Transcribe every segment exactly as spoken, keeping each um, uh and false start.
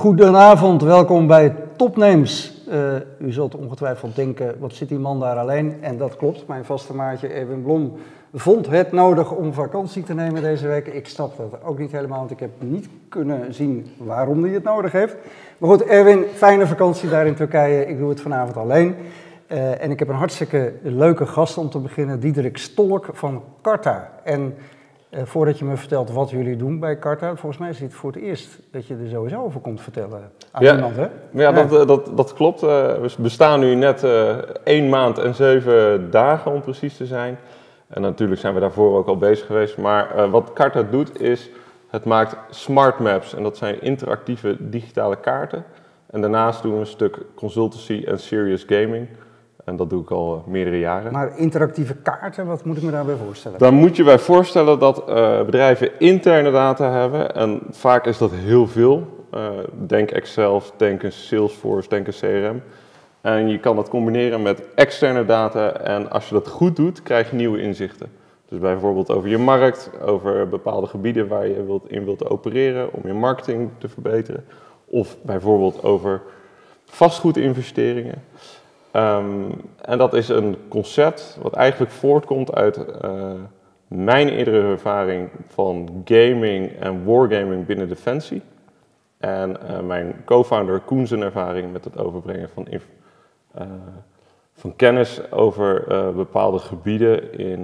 Goedenavond, welkom bij Topnames. Uh, u zult ongetwijfeld denken, wat zit die man daar alleen? En dat klopt, mijn vaste maatje Erwin Blom vond het nodig om vakantie te nemen deze week. Ik snap dat ook niet helemaal, want ik heb niet kunnen zien waarom hij het nodig heeft. Maar goed, Erwin, fijne vakantie daar in Turkije. Ik doe het vanavond alleen. Uh, en ik heb een hartstikke leuke gast om te beginnen, Diederik Stolk van Karta. En uh, voordat je me vertelt wat jullie doen bij Karta, volgens mij is het voor het eerst dat je er sowieso over komt vertellen aan ja, iemand, hè? Ja, ja. Dat, dat, dat klopt. Uh, we bestaan nu net uh, één maand en zeven dagen om precies te zijn. En natuurlijk zijn we daarvoor ook al bezig geweest. Maar uh, wat Karta doet is, het maakt smart maps. En dat zijn interactieve digitale kaarten. En daarnaast doen we een stuk consultancy en serious gaming. En dat doe ik al uh, meerdere jaren. Maar interactieve kaarten, wat moet ik me daarbij voorstellen? Dan moet je bij voorstellen dat uh, bedrijven interne data hebben. En vaak is dat heel veel. Uh, denk Excel, denk een Salesforce, denk een C R M. En je kan dat combineren met externe data. En als je dat goed doet, krijg je nieuwe inzichten. Dus bijvoorbeeld over je markt, over bepaalde gebieden waar je wilt, in wilt opereren. Om je marketing te verbeteren. Of bijvoorbeeld over vastgoedinvesteringen. Um, en dat is een concept wat eigenlijk voortkomt uit uh, mijn eerdere ervaring van gaming en wargaming binnen Defensie. En uh, mijn co-founder Koen zijn ervaring met het overbrengen van, uh, van kennis over uh, bepaalde gebieden in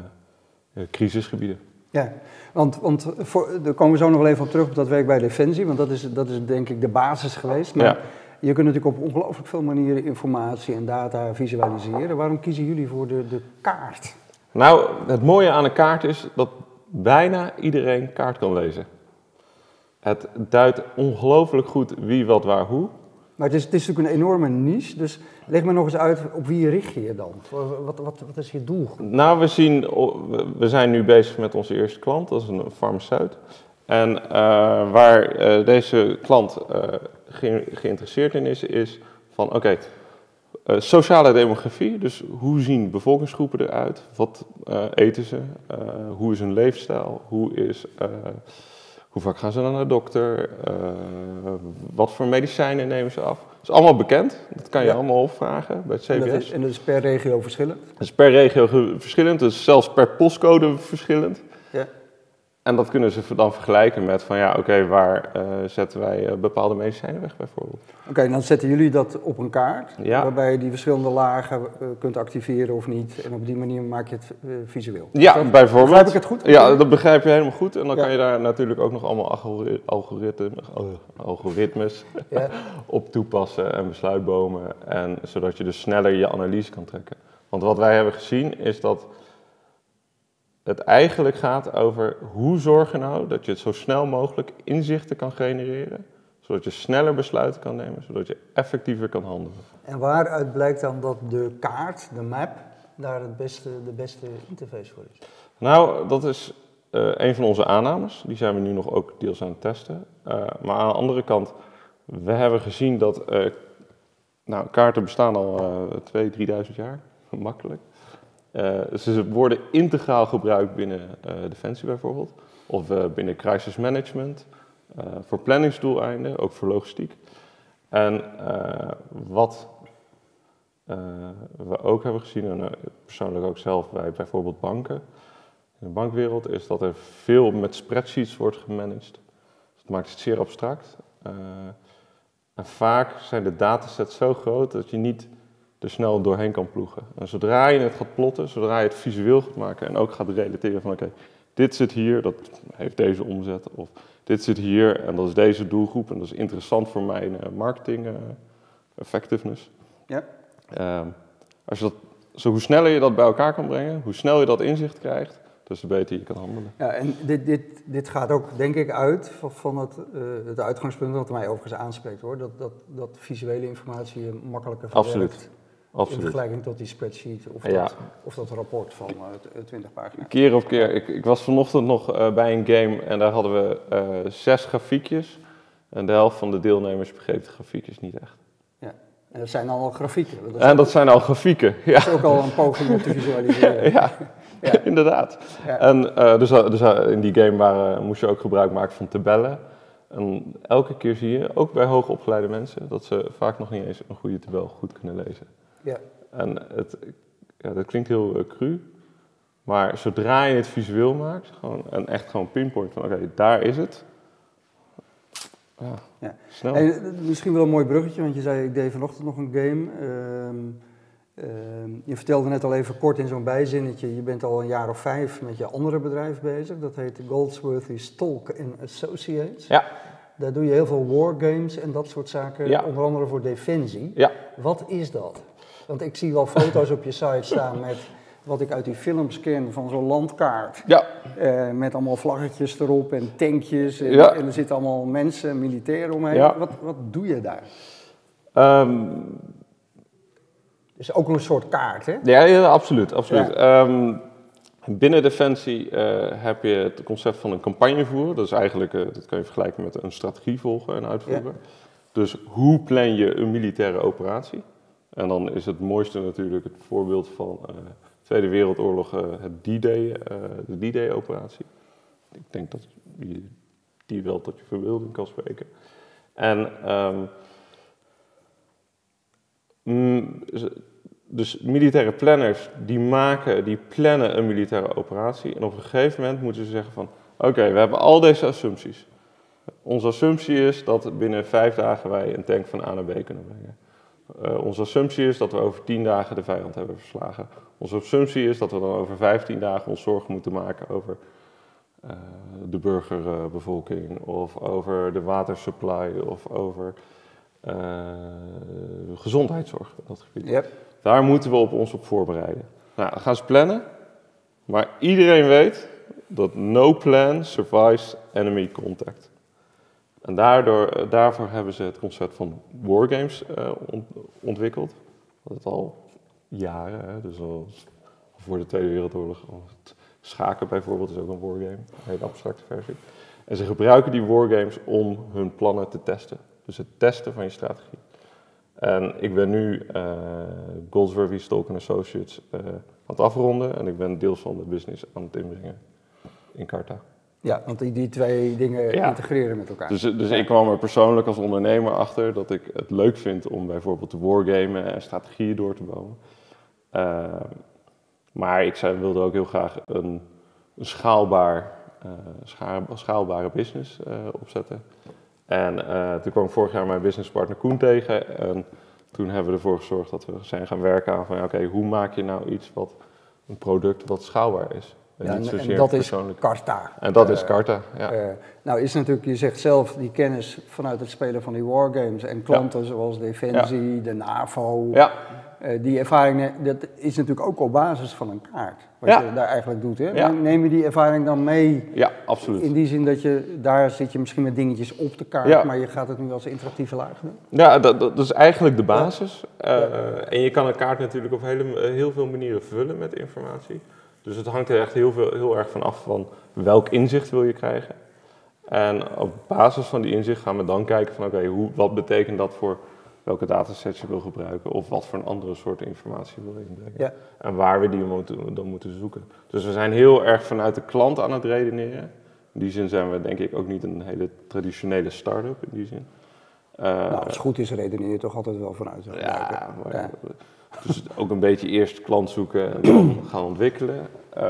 uh, crisisgebieden. Ja, want, want voor, daar komen we zo nog wel even op terug op dat werk bij Defensie, want dat is, dat is denk ik de basis geweest. Maar ja. Je kunt natuurlijk op ongelooflijk veel manieren informatie en data visualiseren. Waarom kiezen jullie voor de, de kaart? Nou, het mooie aan een kaart is dat bijna iedereen kaart kan lezen. Het duidt ongelooflijk goed wie, wat, waar, hoe. Maar het is, het is natuurlijk een enorme niche, dus leg me nog eens uit, op wie richt je je dan? Wat, wat, wat is je doel? Nou, we, zien, we zijn nu bezig met onze eerste klant, dat is een farmaceut. En uh, waar uh, deze klant uh, ge geïnteresseerd in is, is van oké, okay, uh, sociale demografie, dus hoe zien bevolkingsgroepen eruit, wat uh, eten ze, uh, hoe is hun leefstijl, hoe, is, uh, hoe vaak gaan ze dan naar de dokter, uh, wat voor medicijnen nemen ze af. Dat is allemaal bekend, dat kan je ja. allemaal opvragen bij het C B S. En dat, is, en dat is per regio verschillend? Dat is per regio verschillend, dus zelfs per postcode verschillend. Ja. En dat kunnen ze dan vergelijken met van ja, oké, okay, waar uh, zetten wij uh, bepaalde medicijnen weg bijvoorbeeld. Oké, okay, dan zetten jullie dat op een kaart, ja. waarbij je die verschillende lagen uh, kunt activeren of niet. En op die manier maak je het uh, visueel. Ja, dat, bijvoorbeeld. Begrijp ik het goed? Ja, dat begrijp je helemaal goed. En dan ja. kan je daar natuurlijk ook nog allemaal algoritmes, algoritmes ja. op toepassen en besluitbomen. En, zodat je dus sneller je analyse kan trekken. Want wat wij hebben gezien is dat het eigenlijk gaat over hoe zorg je nou dat je het zo snel mogelijk inzichten kan genereren, zodat je sneller besluiten kan nemen, zodat je effectiever kan handelen. En waaruit blijkt dan dat de kaart, de map, daar het beste, de beste interface voor is? Nou, dat is uh, een van onze aannames, die zijn we nu nog ook deels aan het testen. Uh, maar aan de andere kant, we hebben gezien dat uh, nou, kaarten bestaan al uh, tweeduizend, drieduizend jaar, makkelijk. Uh, ze worden integraal gebruikt binnen uh, Defensie bijvoorbeeld, of uh, binnen crisis management, uh, voor planningsdoeleinden, ook voor logistiek. En uh, wat uh, we ook hebben gezien, en uh, persoonlijk ook zelf bij bijvoorbeeld banken, in de bankwereld, is dat er veel met spreadsheets wordt gemanaged. Dat maakt het zeer abstract. Uh, en vaak zijn de datasets zo groot dat je niet er snel doorheen kan ploegen. En zodra je het gaat plotten, zodra je het visueel gaat maken en ook gaat relateren van oké, okay, dit zit hier, dat heeft deze omzet, of dit zit hier en dat is deze doelgroep en dat is interessant voor mijn uh, marketing uh, effectiveness. Ja. Uh, als je dat, zo hoe sneller je dat bij elkaar kan brengen, hoe snel je dat inzicht krijgt, dus hoe beter je kan handelen. Ja, en dit, dit, dit gaat ook, denk ik, uit van, van het, uh, het uitgangspunt wat mij overigens aanspreekt, hoor, dat, dat, dat visuele informatie je makkelijker verwerkt. Absoluut. Absoluut. In vergelijking tot die spreadsheet of, ja. dat, of dat rapport van uh, twintig pagina's. Keer op keer. Ik, ik was vanochtend nog uh, bij een game en daar hadden we uh, zes grafiekjes. En de helft van de deelnemers begreep de grafiekjes niet echt. Ja, en dat zijn al grafieken. Dat en dat zijn al grafieken, ja. Dat is ook al een poging om te visualiseren. ja, ja. inderdaad. Ja. En uh, dus, dus uh, in die game waren, moest je ook gebruik maken van tabellen. En elke keer zie je, ook bij hoogopgeleide mensen, dat ze vaak nog niet eens een goede tabel goed kunnen lezen. Ja. En het, ja, dat klinkt heel uh, cru, maar zodra je het visueel maakt, gewoon, en echt gewoon pinpoint van oké, okay, daar is het. Ja, ja. snel. En, misschien wel een mooi bruggetje, want je zei ik deed vanochtend nog een game. Uh, uh, je vertelde net al even kort in zo'n bijzinnetje, je bent al een jaar of vijf met je andere bedrijf bezig. Dat heet Goldsworthy Stolk and Associates. Ja. Daar doe je heel veel wargames en dat soort zaken, ja. onder andere voor Defensie. Ja. Wat is dat? Want ik zie wel foto's op je site staan met wat ik uit die films ken van zo'n landkaart. Ja. Uh, met allemaal vlaggetjes erop en tankjes en, Ja. en er zitten allemaal mensen, militairen omheen. Ja. Wat, wat doe je daar? Um, Het is ook een soort kaart, hè? Ja, ja absoluut. absoluut. Ja. Um, binnen Defensie uh, heb je het concept van een campagnevoer. Dat is eigenlijk, uh, dat kan je vergelijken met een strategie volgen en uitvoeren. Ja. Dus hoe plan je een militaire operatie? En dan is het mooiste natuurlijk het voorbeeld van uh, Tweede Wereldoorlog, uh, het D-Day, uh, de D-Day-operatie. Ik denk dat je die wel tot je verbeelding kan spreken. En um, mm, dus militaire planners, die maken, die plannen een militaire operatie. En op een gegeven moment moeten ze zeggen van, oké, okay, we hebben al deze assumpties. Onze assumptie is dat binnen vijf dagen wij een tank van A naar B kunnen brengen. Uh, onze assumptie is dat we over tien dagen de vijand hebben verslagen. Onze assumptie is dat we dan over vijftien dagen ons zorgen moeten maken over uh, de burgerbevolking, uh, of over de watersupply, of over uh, gezondheidszorg op dat gebied. Yep. Daar moeten we op ons op voorbereiden. Nou, dan gaan ze plannen, maar iedereen weet dat no plan survives enemy contact. En daardoor, daarvoor hebben ze het concept van wargames uh, ontwikkeld. Dat is al jaren, hè, dus al voor de Tweede Wereldoorlog. Het schaken bijvoorbeeld is ook een wargame, een hele abstracte versie. En ze gebruiken die wargames om hun plannen te testen. Dus het testen van je strategie. En ik ben nu uh, Goldsworthy Stolk and Associates uh, aan het afronden en ik ben deels van de business aan het inbrengen in Carta. Ja, want die, die twee dingen ja. integreren met elkaar. Dus, dus ik kwam er persoonlijk als ondernemer achter dat ik het leuk vind om bijvoorbeeld te wargamen en strategieën door te bouwen. Uh, maar ik zei, wilde ook heel graag een, een schaalbaar, uh, schaal, schaalbare business uh, opzetten. En uh, toen kwam ik vorig jaar mijn businesspartner Koen tegen en toen hebben we ervoor gezorgd dat we zijn gaan werken aan van ja, oké, okay, hoe maak je nou iets wat een product wat schaalbaar is? En, ja, niet en dat is Carta. En dat uh, is Carta, ja. Uh, nou is natuurlijk, je zegt zelf, die kennis vanuit het spelen van die wargames en klanten ja. zoals Defensie, ja. de NAVO. Ja. Uh, die ervaring, dat is natuurlijk ook op basis van een kaart. Wat ja. je daar eigenlijk doet. Hè? Ja. Neem je die ervaring dan mee? Ja, absoluut. In die zin dat je, daar zit je misschien met dingetjes op de kaart, ja. maar je gaat het nu als interactieve laag doen? Ja, dat, dat is eigenlijk de basis. Ja. Uh, ja. En je kan een kaart natuurlijk op hele, heel veel manieren vullen met informatie. Dus het hangt er echt heel, veel, heel erg van af van welk inzicht wil je krijgen. En op basis van die inzicht gaan we dan kijken van oké, okay, wat betekent dat voor welke datasets je wil gebruiken of wat voor een andere soort informatie wil je inbrengen. Ja. En waar we die moeten, dan moeten zoeken. Dus we zijn heel erg vanuit de klant aan het redeneren. In die zin zijn we denk ik ook niet een hele traditionele start-up in die zin. Uh, nou, als het goed is redeneer je toch altijd wel vanuit. Ja, maar, ja. Dus ook een beetje eerst klant zoeken en dan gaan ontwikkelen. Uh,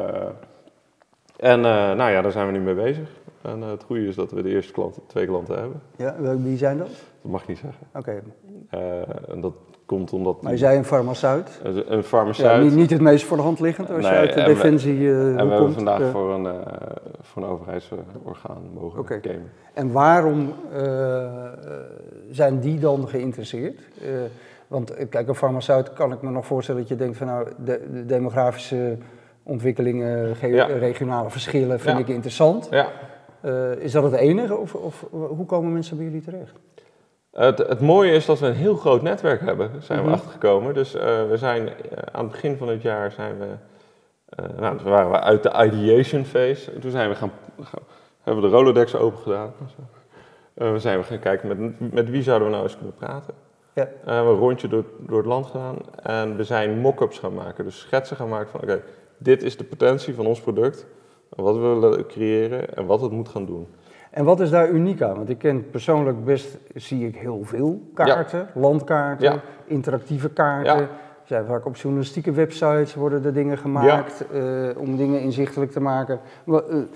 en uh, nou ja, daar zijn we nu mee bezig. En uh, het goede is dat we de eerste klanten, twee klanten hebben. Ja, wie zijn dat? Dat mag ik niet zeggen. Oké. Okay. Uh, en dat komt omdat... Maar je zei een farmaceut? Een, een farmaceut. Ja, niet, niet het meest voor de hand liggend als nee, je uit de Defensie uh, En we komt. hebben vandaag uh, voor, een, uh, voor een overheidsorgaan mogen okay. gamen. En waarom uh, zijn die dan geïnteresseerd? Uh, want kijk, een farmaceut kan ik me nog voorstellen dat je denkt van nou, de, de demografische ontwikkelingen, ge- ja. regionale verschillen vind ja. ik interessant. Ja. Uh, is dat het enige of, of hoe komen mensen bij jullie terecht? Het, het mooie is dat we een heel groot netwerk hebben, zijn mm-hmm. we achtergekomen. Dus uh, we zijn uh, aan het begin van het jaar zijn we, uh, nou, dus waren we uit de ideation phase. Toen zijn we gaan, gaan hebben we de Rolodex open gedaan. Uh, we zijn we gaan kijken met, met wie zouden we nou eens kunnen praten. Ja. Uh, we hebben een rondje door, door het land gedaan en we zijn mock-ups gaan maken. Dus schetsen gaan maken van oké, okay, dit is de potentie van ons product. Wat we willen creëren en wat het moet gaan doen. En wat is daar uniek aan? Want ik ken persoonlijk best, zie ik heel veel kaarten, ja. landkaarten, ja. interactieve kaarten. Ja. Zijn vaak op journalistieke websites worden er dingen gemaakt ja. uh, om dingen inzichtelijk te maken. Uh,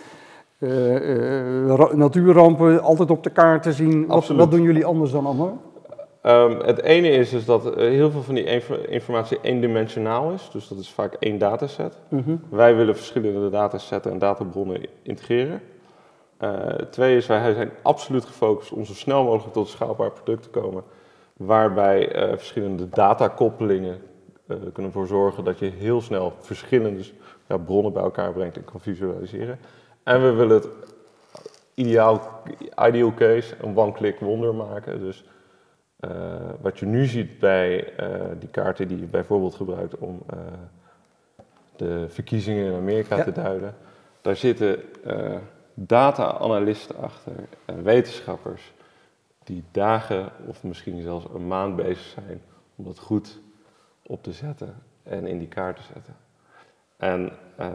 uh, uh, natuurrampen altijd op de kaart te zien. Wat, wat doen jullie anders dan anderen? Um, het ene is, is dat uh, heel veel van die informatie eendimensionaal is. Dus dat is vaak één dataset. Mm-hmm. Wij willen verschillende datasetten en databronnen integreren. Uh, twee is, wij zijn absoluut gefocust om zo snel mogelijk tot een schaalbaar product te komen. Waarbij uh, verschillende datakoppelingen uh, kunnen ervoor zorgen dat je heel snel verschillende ja, bronnen bij elkaar brengt en kan visualiseren. En we willen het ideaal, ideal case een one-click wonder maken. Dus uh, wat je nu ziet bij uh, die kaarten die je bijvoorbeeld gebruikt om uh, de verkiezingen in Amerika ja. te duiden. Daar zitten uh, data-analysten achter en wetenschappers die dagen of misschien zelfs een maand bezig zijn om dat goed op te zetten en in die kaart te zetten. En uh,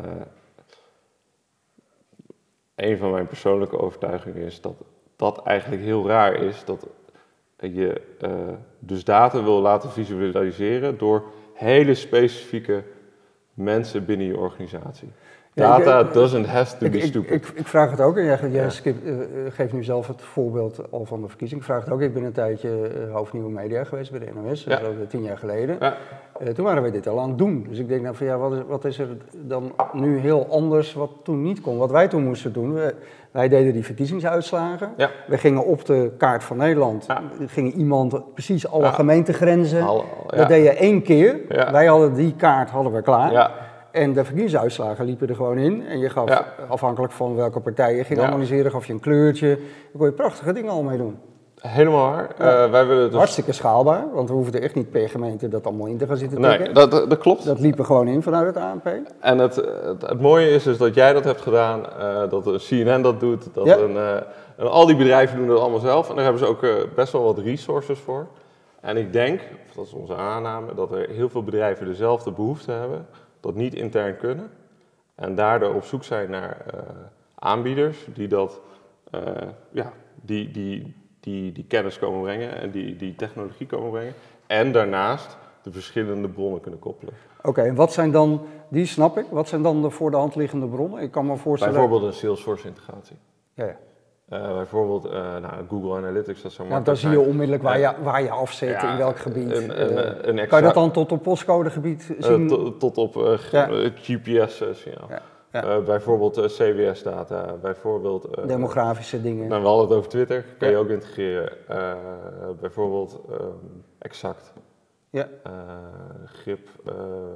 een van mijn persoonlijke overtuigingen is dat dat eigenlijk heel raar is, dat je uh, dus data wil laten visualiseren door hele specifieke mensen binnen je organisatie. Data ja, ik, doesn't have to ik, be stupid. Ik, ik, ik vraag het ook, en jij, jij ja. skip, uh, geeft nu zelf het voorbeeld al van de verkiezing. Ik vraag het ook, ik ben een tijdje uh, hoofd Nieuwe Media geweest bij de N O S, ja. dat was tien jaar geleden. Ja. Uh, toen waren we dit al aan het doen. Dus ik denk dan van ja, wat is, wat is er dan nu heel anders wat toen niet kon? Wat wij toen moesten doen, we, wij deden die verkiezingsuitslagen. Ja. We gingen op de kaart van Nederland, ja. ging iemand precies alle ja. gemeentegrenzen. Alle, ja. Dat deed je één keer. Ja. Wij hadden die kaart hadden we klaar. Ja. En de verkiezingsuitslagen liepen er gewoon in. En je gaf, ja. afhankelijk van welke partij je ging ja. analyseren, gaf je een kleurtje. Daar kon je prachtige dingen al mee doen. Helemaal waar. Ja. Uh, wij willen dus... Hartstikke schaalbaar, want we hoeven er echt niet per gemeente dat allemaal in te gaan zitten tikken. Nee, dat, dat, dat klopt. Dat liep er gewoon in vanuit het A N P. En het, het, het mooie is dus dat jij dat hebt gedaan, uh, dat C N N dat doet, dat ja. een, uh, en al die bedrijven doen dat allemaal zelf. En daar hebben ze ook uh, best wel wat resources voor. En ik denk, of dat is onze aanname, dat er heel veel bedrijven dezelfde behoefte hebben, dat niet intern kunnen. En daardoor op zoek zijn naar uh, aanbieders die dat, uh, ja, die, die, die, die kennis komen brengen en die, die technologie komen brengen. En daarnaast de verschillende bronnen kunnen koppelen. Oké, okay, en wat zijn dan, die snap ik, wat zijn dan de voor de hand liggende bronnen? Ik kan me voorstellen... Bijvoorbeeld een Salesforce integratie. Ja, ja. Uh, bijvoorbeeld uh, nou, Google Analytics, dat zou ja, dan zie je onmiddellijk waar je, waar je afzet, ja, in welk gebied. Een, een, uh, een extra, kan je dat dan tot op postcodegebied zien? Uh, tot, tot op uh, ja. G P S-signaal. Ja. Ja. Uh, bijvoorbeeld uh, C W S-data, bijvoorbeeld... Uh, demografische dingen. Nou, we hadden het over Twitter, kan ja. je ook integreren. Uh, bijvoorbeeld um, Exact, ja. uh, Grip, uh,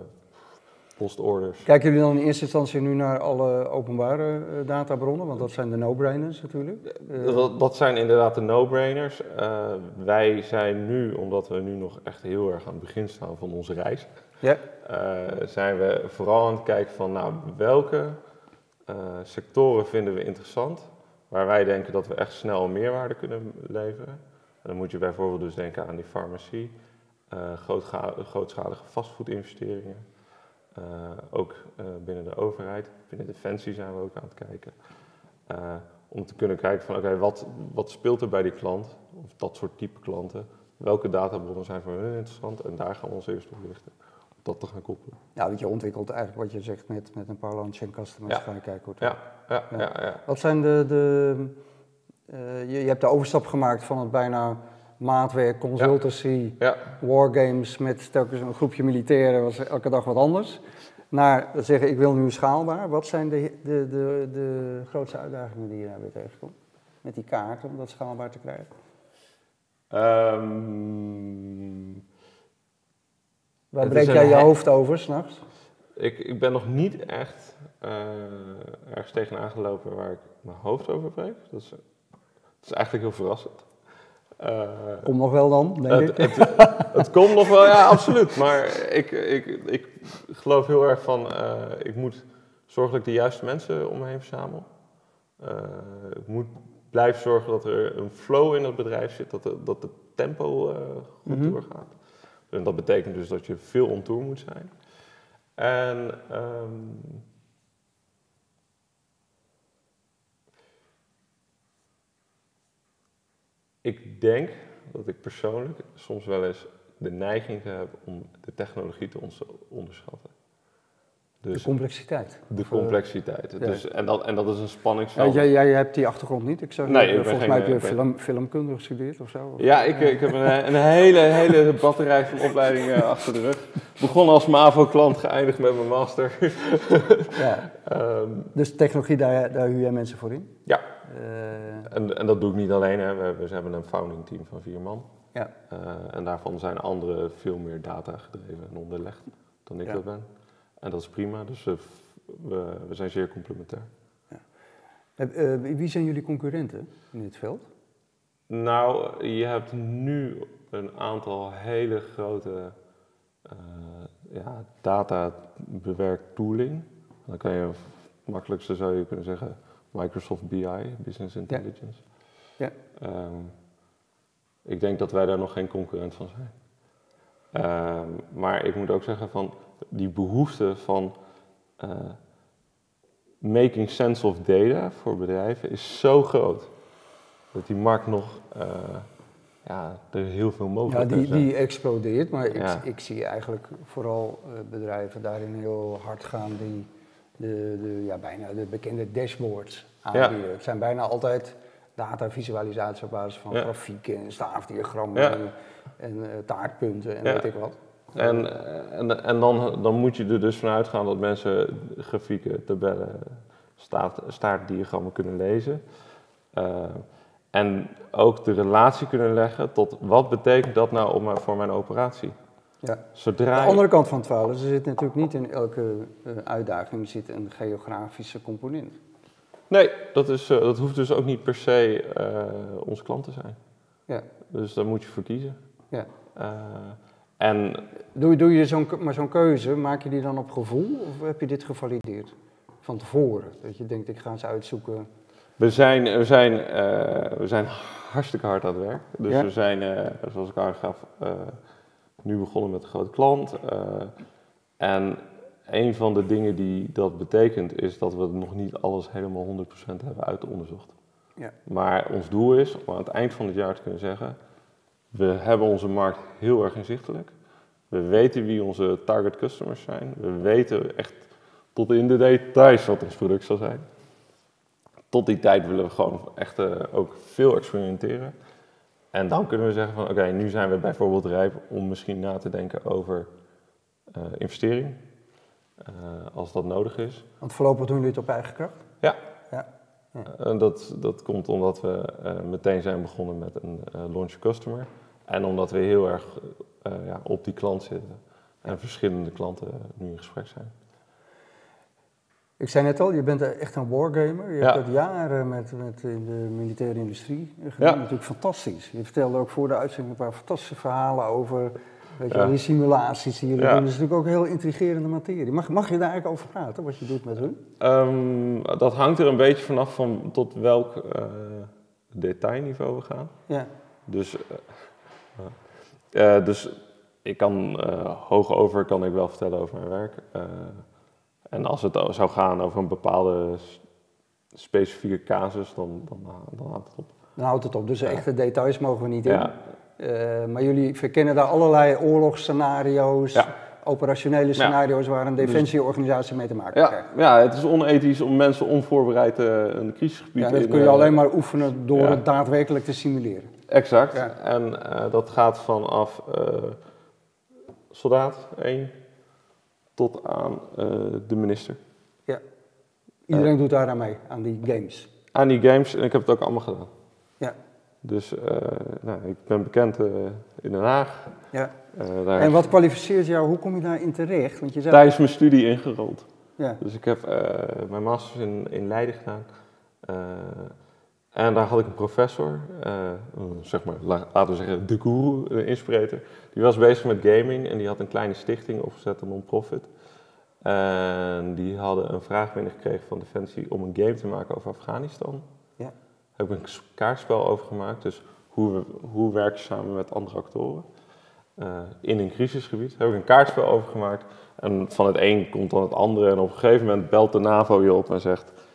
postorders. Kijken jullie dan in eerste instantie nu naar alle openbare uh, databronnen? Want dat zijn de no-brainers natuurlijk. Uh, dat, dat zijn inderdaad de no-brainers. Uh, wij zijn nu, omdat we nu nog echt heel erg aan het begin staan van onze reis... Ja. Uh, zijn we vooral aan het kijken van nou, welke uh, sectoren vinden we interessant, waar wij denken dat we echt snel meerwaarde kunnen leveren. En dan moet je bijvoorbeeld dus denken aan die farmacie, uh, grootschalige vastgoedinvesteringen, uh, ook uh, binnen de overheid, binnen Defensie zijn we ook aan het kijken. Uh, om te kunnen kijken van oké, okay, wat, wat speelt er bij die klant, of dat soort type klanten, welke databronnen zijn voor hun interessant en daar gaan we ons eerst op richten. Dat te gaan koppelen. Ja, want je ontwikkelt eigenlijk wat je zegt met, met een paar launch en customers. Ja. Ga je kijken hoe het ja. Ja. Ja. Ja. Ja. Wat zijn de... de uh, je, je hebt de overstap gemaakt van het bijna maatwerk, consultancy, ja. Ja. wargames met telkens een groepje militairen, was elke dag wat anders. Naar dat zeggen, ik wil nu schaalbaar. Wat zijn de, de, de, de grootste uitdagingen die je daar weer tegenkomt? Met die kaarten, om dat schaalbaar te krijgen? Um... Waar breek jij je hoofd over s'nachts? Ik, ik ben nog niet echt uh, ergens tegenaan gelopen waar ik mijn hoofd over breek. Dat is, dat is eigenlijk heel verrassend. Uh, komt nog wel dan, denk het, ik. Het, het, het komt nog wel, ja, absoluut. Maar ik, ik, ik geloof heel erg van, uh, ik moet zorgen dat ik de juiste mensen om me heen verzamel. Uh, ik moet blijven zorgen dat er een flow in het bedrijf zit, dat de, dat de tempo uh, goed mm-hmm. doorgaat. En dat betekent dus dat je veel on tour moet zijn. En um, Ik denk dat ik persoonlijk soms wel eens de neiging heb om de technologie te ons- onderschatten. Dus de complexiteit. de Of, complexiteit. ja. Dus, en, dat, en dat is een Ja, spanningsveld. jij, jij hebt die achtergrond niet. Ik zou Nee, zeggen, ik ben volgens geen, mij heb je ik ben- film, filmkunde gestudeerd of zo. Of, Ja, ik, ik heb een, een hele, hele batterij van opleidingen achter de rug. Begonnen als MAVO-klant, geëindigd met mijn master. ja. um, Dus technologie, daar, daar huur jij mensen voor in? ja, Uh, en, en dat doe ik niet alleen. Hè. We, we hebben een founding team van vier man. ja. Uh, en daarvan zijn anderen veel meer data gedreven en onderlegd dan ik Ja. dat ben. En dat is prima, dus we, we, we zijn zeer complementair. Ja. Uh, uh, wie zijn jullie concurrenten in dit veld? Nou, je hebt nu een aantal hele grote uh, ja, data bewerkt tooling. Dan kan je makkelijkste zou je kunnen zeggen Microsoft B I, Business Intelligence. Ja. Ja. Um, ik denk dat wij daar nog geen concurrent van zijn. Um, maar ik moet ook zeggen van die behoefte van uh, making sense of data voor bedrijven is zo groot. Dat die markt nog, uh, ja, er heel veel mogelijk Ja, die, is. Ja. die explodeert, maar Ja. ik, ik zie eigenlijk vooral uh, bedrijven daarin heel hard gaan die de, de, ja, bijna de bekende dashboards aanbieden. Ja. Het zijn bijna altijd datavisualisaties op basis van Ja. grafieken en staafdiagrammen Ja. en, en uh, taartpunten en Ja. weet ik wat. En, en, en dan, dan moet je er dus vanuit gaan dat mensen grafieken, tabellen, staart, staartdiagrammen kunnen lezen. Uh, en ook de relatie kunnen leggen tot wat betekent dat nou op mijn, voor mijn operatie. Ja. Zodra De andere kant van het verhaal is, er zit natuurlijk niet in elke uh, uitdaging zit een geografische component. Nee, dat, is, uh, dat hoeft dus ook niet per se uh, onze klant te zijn. Ja. Dus daar moet je voor kiezen. Ja. Uh, en doe, doe je zo'n, maar zo'n keuze, maak je die dan op gevoel of heb je dit gevalideerd van tevoren? Dat je denkt, ik ga eens uitzoeken. We zijn, we zijn, uh, we zijn hartstikke hard aan het werk. Dus ja? we zijn, uh, zoals ik aangaf, uh, nu begonnen met een grote klant. Uh, en een van de dingen die dat betekent is dat we nog niet alles helemaal honderd procent hebben uitonderzocht. Ja. Maar ons doel is om aan het eind van het jaar te kunnen zeggen, we hebben onze markt heel erg inzichtelijk. We weten wie onze target customers zijn. We weten echt tot in de details wat ons product zal zijn. Tot die tijd willen we gewoon echt uh, ook veel experimenteren. En dan kunnen we zeggen van oké, okay, nu zijn we bijvoorbeeld rijp om misschien na te denken over uh, investering. Uh, als dat nodig is. Want voorlopig doen jullie het op eigen kracht? Ja. ja. ja. Uh, dat, dat komt omdat we uh, meteen zijn begonnen met een uh, launch customer. En omdat we heel erg uh, ja, op die klant zitten. En verschillende klanten uh, nu in gesprek zijn. Ik zei net al, je bent echt een wargamer. Je ja. hebt dat jaren met, met in de militaire industrie gedaan. Ja. Natuurlijk fantastisch. Je vertelde ook voor de uitzending een paar fantastische verhalen over weet je, ja. die simulaties die jullie ja. doen. Dat is natuurlijk ook heel intrigerende materie. Mag, mag je daar eigenlijk over praten, wat je doet met hun? Um, dat hangt er een beetje vanaf van tot welk uh, detailniveau we gaan. Ja. Dus, uh, uh, dus ik kan uh, hoog over kan ik wel vertellen over mijn werk. Uh, En als het zou gaan over een bepaalde specifieke casus, dan, dan, dan houdt het op. Dan houdt het op, dus ja. echte details mogen we niet in. Ja. Uh, maar jullie verkennen daar allerlei oorlogsscenario's, ja. operationele scenario's ja. waar een defensieorganisatie mee te maken ja. krijgt. Ja, het is onethisch om mensen onvoorbereid uh, een crisisgebied ja, dat in... kun je alleen maar oefenen door ja. het daadwerkelijk te simuleren. Exact. Ja. En uh, dat gaat vanaf uh, soldaat één tot aan uh, de minister. Ja. Iedereen uh, doet daar aan mee, aan die games. Aan die games, en ik heb het ook allemaal gedaan. Ja. Dus uh, nou, ik ben bekend uh, in Den Haag. Ja. Uh, daar en wat kwalificeert jou, hoe kom je daarin terecht? Want je zei... Tijdens mijn studie ingerold. Ja. Dus ik heb uh, mijn masters in, in Leiden gedaan. Uh, en daar had ik een professor, uh, zeg maar, laten we zeggen de guru, de inspirator. Die was bezig met gaming en die had een kleine stichting opgezet, een non-profit. En die hadden een vraag binnengekregen van Defensie om een game te maken over Afghanistan. Ja. Daar heb ik een kaartspel over gemaakt, dus hoe, we, hoe werk je samen met andere actoren. Uh, in een crisisgebied. Daar heb ik een kaartspel over gemaakt. En van het een komt dan het andere. En op een gegeven moment belt de NAVO je op en zegt...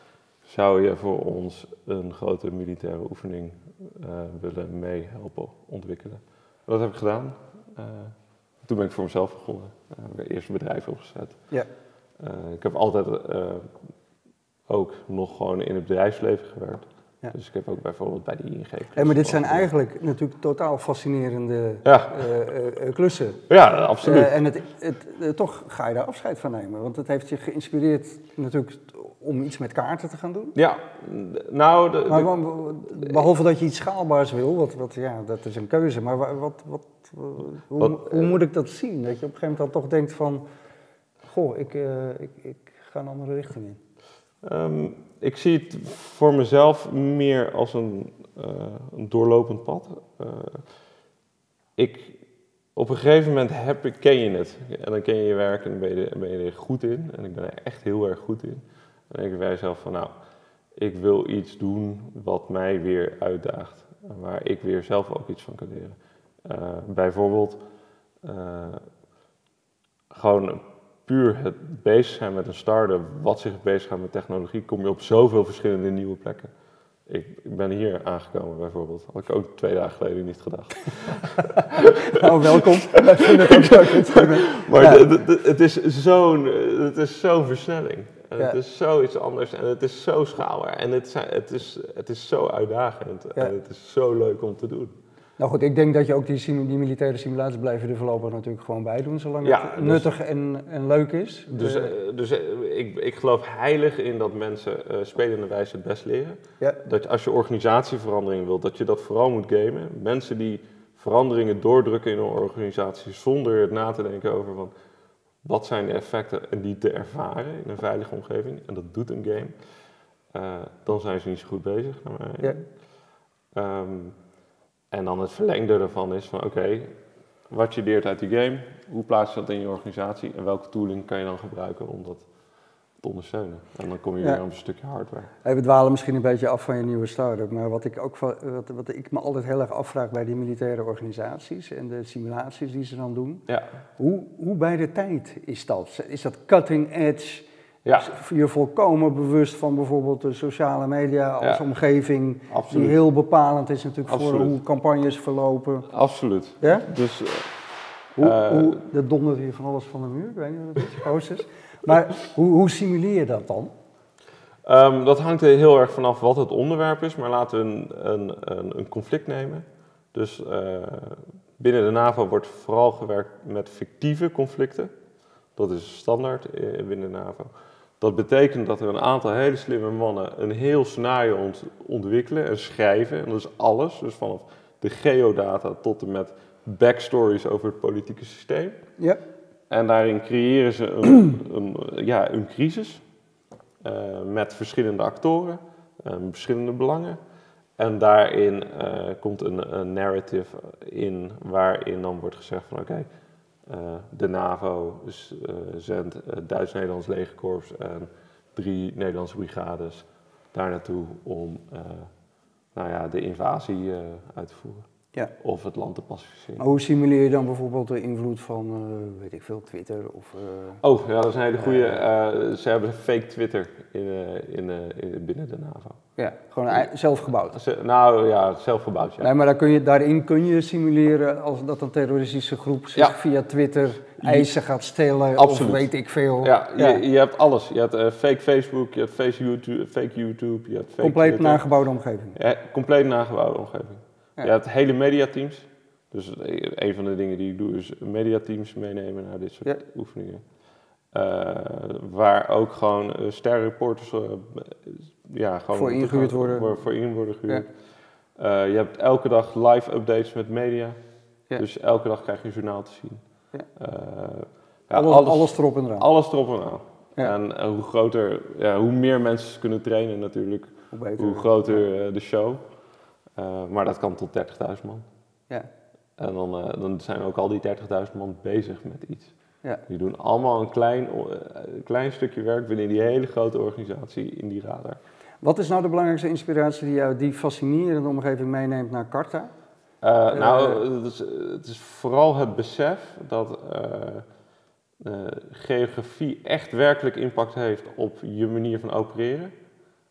zou je voor ons een grote militaire oefening uh, willen meehelpen ontwikkelen? Dat heb ik gedaan. Uh, toen ben ik voor mezelf begonnen. Uh, heb ik eerst een bedrijf opgezet. Ja. Uh, ik heb altijd uh, ook nog gewoon in het bedrijfsleven gewerkt. Ja. Dus ik heb ook bijvoorbeeld bij de I N G... Hey, maar dit zijn eigenlijk natuurlijk totaal fascinerende ja. uh, uh, klussen. Ja, absoluut. Uh, en het, het, uh, toch ga je daar afscheid van nemen. Want het heeft je geïnspireerd natuurlijk om iets met kaarten te gaan doen. Ja, nou... De, maar de, behalve dat je iets schaalbaars wil, wat, wat, ja, dat is een keuze. Maar wat, wat, wat, hoe, wat, hoe moet ik dat zien? Dat je op een gegeven moment dan toch denkt van... Goh, ik, uh, ik, ik ga een andere richting in. Um, ik zie het voor mezelf meer als een, uh, een doorlopend pad. Uh, ik, op een gegeven moment heb ik, ken je het. En dan ken je je werk en dan ben je, er, ben je er goed in. En ik ben er echt heel erg goed in. En dan denk ik bij jezelf van nou, ik wil iets doen wat mij weer uitdaagt. Waar ik weer zelf ook iets van kan leren. Uh, bijvoorbeeld uh, gewoon... puur het bezig zijn met een start-up, wat zich bezighoudt met technologie, kom je op zoveel verschillende nieuwe plekken. Ik, ik ben hier aangekomen bijvoorbeeld. Had ik ook twee dagen geleden niet gedacht. Nou, welkom. Ik vind het ook leuk. Maar ja. de, de, het is zo'n het is zo'n versnelling. En ja. Het is zoiets anders en het is zo schaalbaar. En het, zijn, het, is, het is zo uitdagend ja. En het is zo leuk om te doen. Nou goed, ik denk dat je ook die, sim, die militaire simulaties blijven er voorlopig natuurlijk gewoon bij doen, zolang ja, het dus, nuttig en, en leuk is. Dus, uh, dus uh, ik, ik geloof heilig in dat mensen uh, spelende wijze het best leren. Ja. Dat als je organisatieverandering wilt, dat je dat vooral moet gamen. Mensen die veranderingen doordrukken in een organisatie zonder het na te denken over van wat zijn de effecten en die te ervaren in een veilige omgeving. En dat doet een game. Uh, dan zijn ze niet zo goed bezig. Naar mij. Ja. Um, En dan het verlengde ervan is van oké, okay, wat je leert uit die game, hoe plaats je dat in je organisatie en welke tooling kan je dan gebruiken om dat te ondersteunen. En dan kom je ja. weer op een stukje hardware. Hey, we dwalen misschien een beetje af van je nieuwe start-up, maar wat ik, ook, wat, wat ik me altijd heel erg afvraag bij die militaire organisaties en de simulaties die ze dan doen, ja. hoe, hoe bij de tijd is dat? Is dat cutting edge? Ja. Je volkomen bewust van bijvoorbeeld de sociale media als ja. omgeving, Absoluut. Die heel bepalend is natuurlijk Absoluut. Voor hoe campagnes verlopen. Absoluut. Ja? Dus, uh, hoe, hoe, dat dondert hier van alles van de muur, ik weet niet wat het is, posters. Maar hoe, hoe simuleer je dat dan? Um, dat hangt er heel erg vanaf wat het onderwerp is, maar laten we een, een, een, een conflict nemen. Dus uh, binnen de NAVO wordt vooral gewerkt met fictieve conflicten. Dat is standaard binnen de NAVO. Dat betekent dat er een aantal hele slimme mannen een heel scenario ont- ontwikkelen en schrijven. En dat is alles, dus vanaf de geodata tot en met backstories over het politieke systeem. Ja. En daarin creëren ze een, een, ja, een crisis uh, met verschillende actoren, uh, verschillende belangen. En daarin uh, komt een, een narrative in waarin dan wordt gezegd van oké, okay, Uh, de NAVO dus, uh, zendt het Duits-Nederlands legerkorps en drie Nederlandse brigades daar naartoe om uh, nou ja, de invasie uh, uit te voeren. Ja. Of het land te pacificeren. Maar hoe simuleer je dan bijvoorbeeld de invloed van, uh, weet ik veel, Twitter? Of, uh, oh, ja, dat is een hele goede. Uh, ze hebben fake Twitter in, uh, in, uh, in, binnen de NAVO. Ja, gewoon zelf gebouwd? Ze, nou ja, zelf gebouwd, ja. Nee, maar daar kun je, daarin kun je simuleren als dat een terroristische groep zich ja. via Twitter eisen gaat stellen Absoluut. Of weet ik veel. Ja, ja. Je, je hebt alles. Je hebt uh, fake Facebook, je hebt fake YouTube, fake YouTube, je hebt fake compleet Twitter. nagebouwde omgeving? Ja, compleet nagebouwde omgeving. Ja. Je hebt hele mediateams. Dus een van de dingen die ik doe is mediateams meenemen naar dit soort ja. oefeningen. Uh, waar ook gewoon uh, sterreporters uh, ja, gewoon voor ingehuurd worden. Voor, voor in worden gehuurd. Ja. Uh, je hebt elke dag live updates met media. Ja. Dus elke dag krijg je een journaal te zien. Ja. Uh, ja, alles, alles, alles erop en eraan. Alles erop en aan. Ja. En uh, hoe groter, ja, hoe meer mensen kunnen trainen natuurlijk, hoe, beter, hoe groter uh, de show. Uh, maar dat kan tot dertigduizend man. Ja. En dan, uh, dan zijn ook al die dertigduizend man bezig met iets. Ja. Die doen allemaal een klein, uh, een klein stukje werk binnen die hele grote organisatie in die radar. Wat is nou de belangrijkste inspiratie die jou die fascinerende omgeving meeneemt naar Karta? Uh, uh, nou, het is, het is vooral het besef dat uh, uh, geografie echt werkelijk impact heeft op je manier van opereren.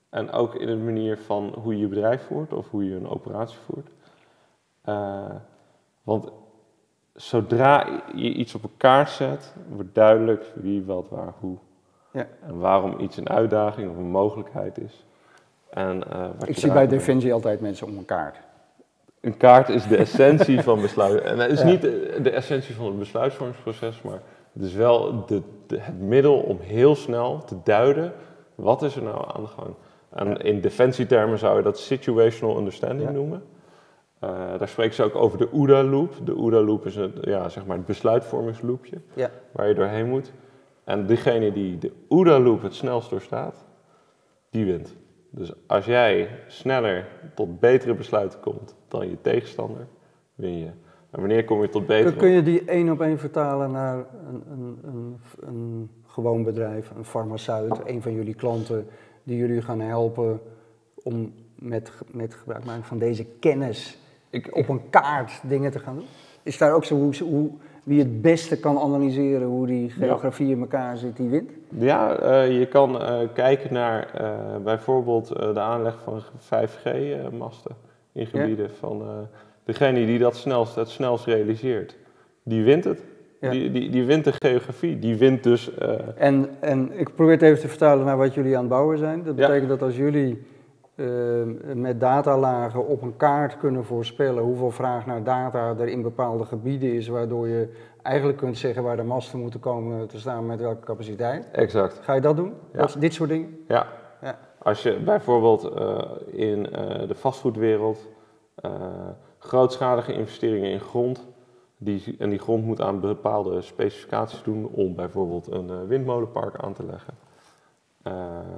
En ook in de manier van hoe je je bedrijf voert of hoe je een operatie voert. Uh, want zodra je iets op een kaart zet, wordt duidelijk wie, wat, waar, hoe. Ja. En waarom iets een uitdaging of een mogelijkheid is. En, uh, wat Ik zie bij Defensie altijd mensen om een kaart. Een kaart is de essentie van besluiten. En het is ja. niet de, de essentie van het besluitvormingsproces, maar het is wel de, de, het middel om heel snel te duiden wat is er nou aan de gang. En ja. in defensietermen zou je dat situational understanding ja. noemen. Uh, daar spreken ze ook over de O E D A-loop. De O E D A-loop is het, ja, zeg maar het besluitvormingsloopje ja. waar je doorheen moet. En degene die de O E D A-loop het snelst doorstaat, die wint. Dus als jij sneller tot betere besluiten komt dan je tegenstander, win je. En wanneer kom je tot betere? Kun je die één op één vertalen naar een, een, een, een gewoon bedrijf, een farmaceut, een van jullie klanten die jullie gaan helpen om met, met gebruik maken van deze kennis ik, op een kaart dingen te gaan doen? Is daar ook zo hoe, hoe wie het beste kan analyseren hoe die geografie ja. in elkaar zit, die wint? Ja, uh, je kan uh, kijken naar uh, bijvoorbeeld uh, de aanleg van vijf G-masten uh, in gebieden ja. van uh, degene die dat snelst, het snelst realiseert. Die wint het. Ja. Die, die, die wint de geografie. Die wint dus... Uh... En, en ik probeer het even te vertalen naar wat jullie aan het bouwen zijn. Dat betekent ja. dat als jullie uh, met datalagen op een kaart kunnen voorspellen hoeveel vraag naar data er in bepaalde gebieden is, waardoor je eigenlijk kunt zeggen waar de masten moeten komen te staan met welke capaciteit. Exact. Ga je dat doen? Ja. Dat, dit soort dingen? Ja. ja. Als je bijvoorbeeld uh, in uh, de vastgoedwereld uh, grootschalige investeringen in grond, die, en die grond moet aan bepaalde specificaties doen om bijvoorbeeld een uh, windmolenpark aan te leggen. Uh,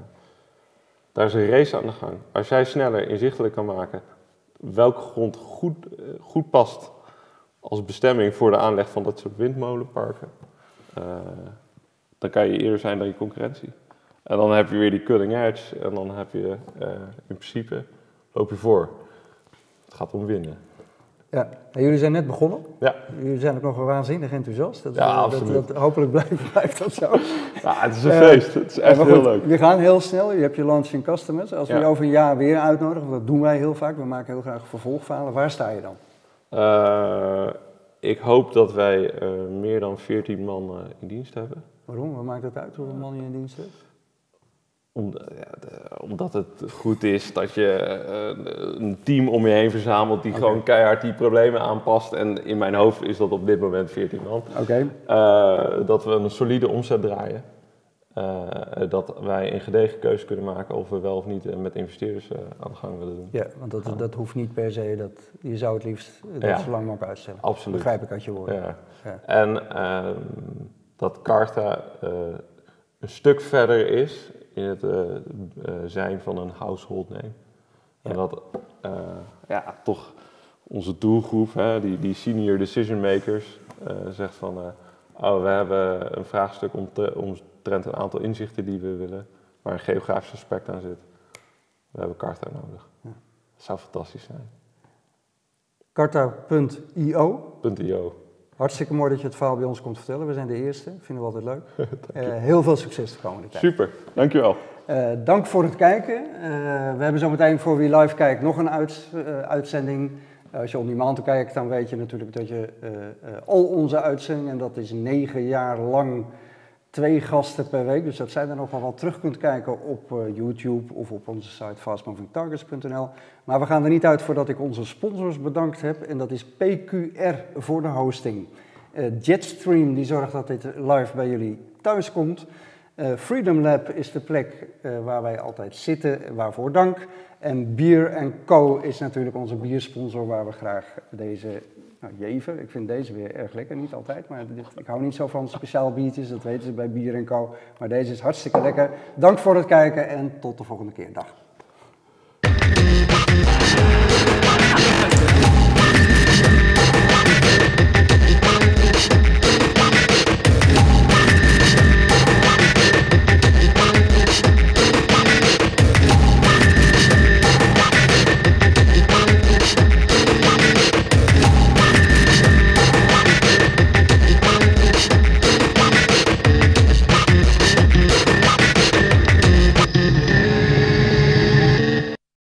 daar is een race aan de gang. Als jij sneller inzichtelijk kan maken welke grond goed, uh, goed past als bestemming voor de aanleg van dat soort windmolenparken, uh, dan kan je eerder zijn dan je concurrentie. En dan heb je weer die cutting edge en dan heb je uh, in principe, loop je voor. Het gaat om winnen. Ja, en jullie zijn net begonnen. Ja. Jullie zijn ook nog wel waanzinnig enthousiast. Dat, ja, uh, absoluut. Dat, dat, hopelijk blijft, blijft dat zo. Ja, het is een feest. Uh, het is echt heel goed, leuk. We gaan heel snel. Je hebt je launching customers. Als we ja. je over een jaar weer uitnodigen, dat doen wij heel vaak. We maken heel graag vervolgverhalen. Waar sta je dan? Uh, ik hoop dat wij uh, meer dan veertien man uh, in dienst hebben. Waarom? Wat maakt het uit hoeveel man je in dienst hebt? Om, ja, de, omdat het goed is dat je uh, een team om je heen verzamelt die okay. gewoon keihard die problemen aanpast. En in mijn hoofd is dat op dit moment veertien man. Okay. Uh, dat we een solide omzet draaien. Uh, dat wij een gedegen keuze kunnen maken of we wel of niet uh, met investeerders uh, aan de gang willen doen. Ja, want dat, dat hoeft niet per se. Dat, je zou het liefst dat ja. zo lang mogelijk uitstellen. Absoluut. Begrijp ik uit je woorden. Ja. Ja. En uh, dat Carta uh, een stuk verder is in het uh, uh, zijn van een household name. Ja. En dat uh, ja, toch onze doelgroep, hè, die, die senior decision makers, uh, zegt van uh, oh, we hebben een vraagstuk omtrent om een aantal inzichten die we willen, waar een geografisch aspect aan zit. We hebben Carta nodig. Ja. Dat zou fantastisch zijn. Carta punt i o. .io. Hartstikke mooi dat je het verhaal bij ons komt vertellen. We zijn de eerste, vinden we altijd leuk. uh, heel veel succes de komende tijd. Super, dankjewel. Uh, dank voor het kijken. Uh, we hebben zometeen voor wie live kijkt nog een uit, uh, uitzending. Uh, als je on demand kijkt, dan weet je natuurlijk dat je uh, uh, al onze uitzendingen, en dat is negen jaar lang twee gasten per week, dus dat zijn er nog wel wat terug kunt kijken op uh, YouTube of op onze site fast moving targets punt n l. Maar we gaan er niet uit voordat ik onze sponsors bedankt heb en dat is P Q R voor de hosting. Uh, Jetstream die zorgt dat dit live bij jullie thuis komt. Uh, Freedom Lab is de plek uh, waar wij altijd zitten, waarvoor dank. En Beer and Co is natuurlijk onze biersponsor waar we graag deze, nou jever, ik vind deze weer erg lekker, niet altijd, maar dit, ik hou niet zo van speciaal biertjes, dat weten ze bij Beer and Co. Maar deze is hartstikke lekker. Dank voor het kijken en tot de volgende keer. Dag.